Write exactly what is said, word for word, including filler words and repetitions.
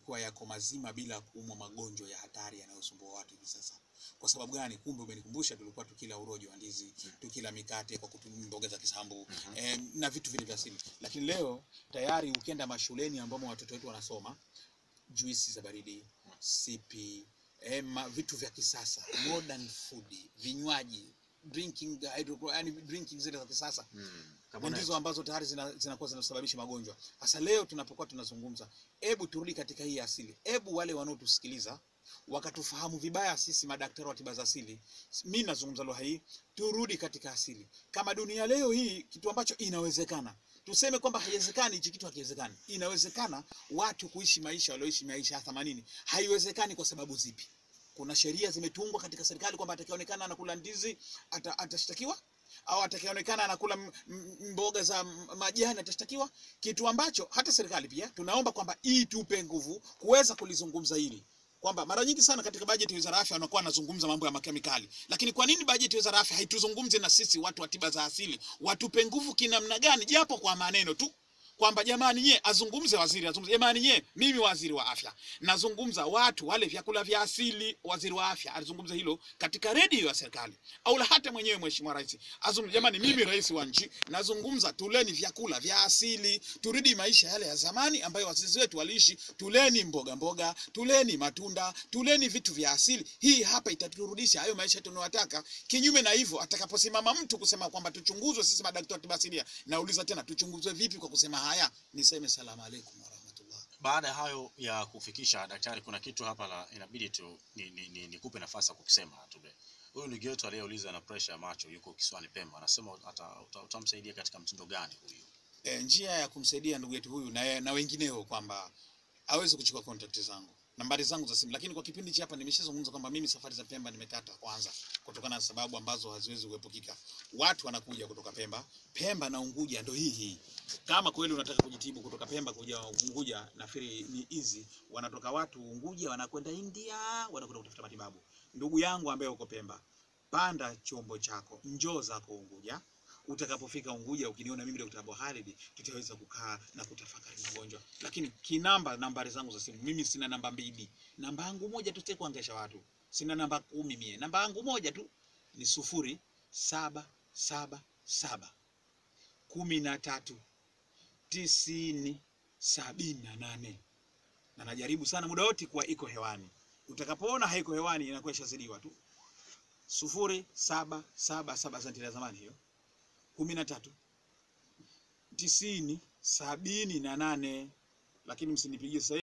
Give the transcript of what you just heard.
yalikuwa yako mazima bila kuumwa magonjwa ya hatari yanayosumbua watu hivi sasa. Kwa sababu gani? Kumbe umenikumbusha, tulikuwa tukila urojo wa ndizi, tukila mikate kwa kutumia mboga za kisambu, mm -hmm. eh, na vitu vile vya asili. Lakini leo tayari ukienda mashuleni ambamo watoto wetu wanasoma, juisi za baridi, sipi, eh, vitu vya kisasa, modern food, vinywaji, drinking yani drinking zile za kisasa, mm, ndizo ambazo tayari zinakuwa zina zinasababisha magonjwa. Sasa leo tunapokuwa tunazungumza, hebu turudi katika hii asili. Hebu wale wanaotusikiliza wakatufahamu vibaya sisi madaktari wa tiba za asili, mimi nazungumza lugha hii, turudi katika asili. Kama dunia leo hii kitu ambacho inawezekana, tuseme kwamba haiwezekani, hichi kitu hakiwezekani. Inawezekana watu kuishi maisha walioishi maisha ya themanini. Haiwezekani kwa sababu zipi? Kuna sheria zimetungwa katika serikali kwamba atakayeonekana anakula ndizi atashtakiwa, au atakayeonekana anakula mboga za majani atashtakiwa, kitu ambacho hata serikali pia tunaomba kwamba itupe nguvu kuweza kulizungumza hili. Kwamba mara nyingi sana katika bajeti ya Wizara ya Afya wanakuwa wanazungumza mambo ya makemikali. Lakini kwa nini bajeti ya Wizara ya Afya haituzungumze na sisi watu wa tiba za asili? Watupe nguvu kinamna gani, japo kwa maneno tu. Kwamba jamani nye azungumze waziri, azungumze jamani nye mimi waziri wa afya nazungumza watu wale vyakula vya asili, waziri wa afya alizungumza hilo katika redio ya serikali, au la hata mwenyewe mheshimiwa rais azungumze jamani mimi rais wa nchi nazungumza tuleni vyakula vya asili, turudi maisha yale ya zamani ambayo wazazi wetu waliishi, tuleni mboga mboga, tuleni matunda, tuleni vitu vya asili. Hii hapa itaturudisha hayo maisha tunayotaka. Kinyume na hivyo, atakaposimama mtu kusema kwamba tuchunguzwe sisi madaktari tiba asilia, nauliza tena tuchunguzwe vipi kwa kusema haya? Niseme salamu alaykum wa rahmatullah. Baada ya hayo ya kufikisha daktari, kuna kitu hapa la inabidi tu ni, ni, ni, nikupe nafasi ya kukisema today. Huyu ndugu yetu aliyeuliza na pressure ya macho yuko Kisiwani Pemba, anasema utamsaidia uta, katika mtindo gani huyu? E, njia ya kumsaidia ndugu yetu huyu na, na wengineo kwamba aweze kuchukua contact zangu, nambari zangu za simu. Lakini kwa kipindi cha hapa nimeshazungumza kwamba mimi safari za Pemba nimekata kwanza kutokana na sababu ambazo haziwezi kuepukika. Watu wanakuja kutoka Pemba, Pemba na Unguja ndio hii hii. Kama kweli unataka kujitibu kutoka Pemba kuja Unguja, nafikiri ni easy. Wanatoka watu Unguja wanakwenda India, wanakwenda kutafuta matibabu. Ndugu yangu ambaye uko Pemba, panda chombo chako, njoo zako Unguja. Utakapofika Unguja ukiniona mimi Daktari Abu Khalid, tutaweza kukaa na kutafakari magonjwa. Lakini kinamba, nambari zangu za simu, mimi sina namba mbili. Namba yangu moja tu tete kuangesha watu. Sina namba kumi mie. Namba yangu moja tu ni sufuri saba saba saba kumi na tatu tisini sabini na nane. Na najaribu sana muda wote kuwa iko hewani. Utakapoona haiko hewani inakuwa ishazidiwa tu. sufuri saba saba saba santila zamani hiyo. kumi na tatu tisini sabini na nane. Lakini msinipigie sasa.